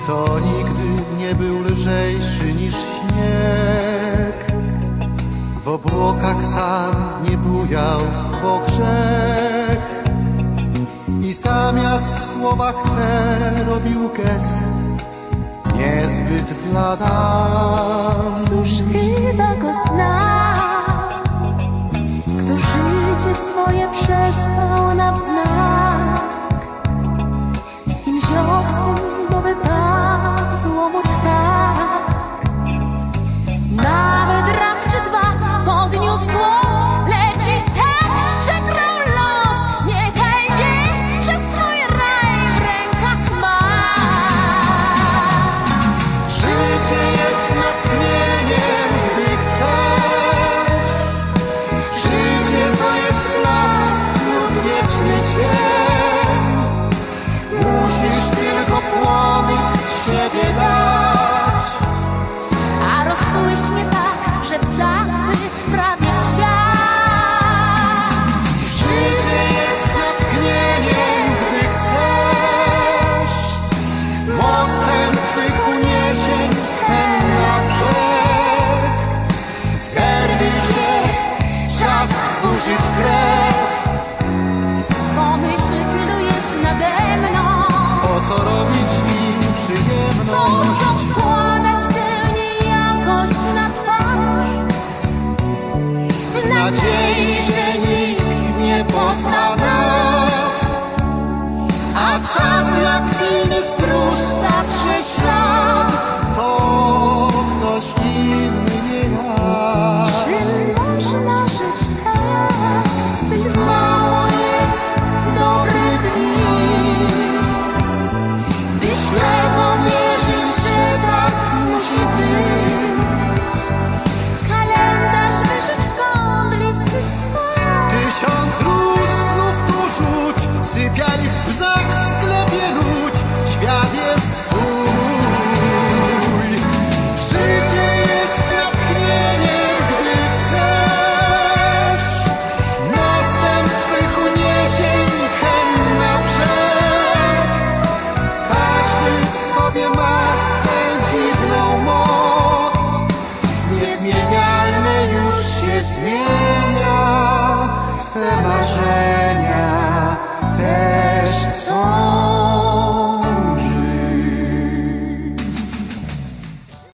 To nigdy nie był lżejszy niż śnieg. W obłokach sam nie bujał, bo grzech. I zamiast słowa chcę robił gest niezbyt dla dam. Cóż, chyba go zna, kto życie swoje przespał na wznak. Z kimś obcym, bo wypadło mu tak. Nawet raz czy dwa podniósł głos, lecz i tak przegrał los. Niechaj wie, że swój raj w rękach ma. Życie jest natchnieniem, gdy chcesz. Życie to jest blask lub wieczny cień. Musisz tylko płomyk z siebie dać, A rozbłyśnie tak, że w zachwyt wprawi świat. życie jest natchnieniem, gdy chcesz. Mostem twych uniesień ten na brzeg. Zerwiesz się, czas wzburzyć krew. Pomyśl, tylu jest nade mną. Po co robić im Po przyjemność? co wkładać tę niejakość na twarz? W Nadziei, że nikt nie pozna nas, a czas jak pilny stróż zatrze ślad. To ktoś inny, nie ja. Czy można żyć tak? Zbyt mało jest dobrych dni, by ślepo wierzyć, że tak musi być. Kalendarz wyrzuć w kąt, listy swe. 1000 róż znów tu rzuć, sypiaj w bzach, w sklepie ludź. Świat jest twój. Życie jest natchnieniem, gdy chcesz. Mostem twych uniesień hen na brzeg. Każdy w sobie ma tę dziwną moc. Niezmienialne już się zmienia.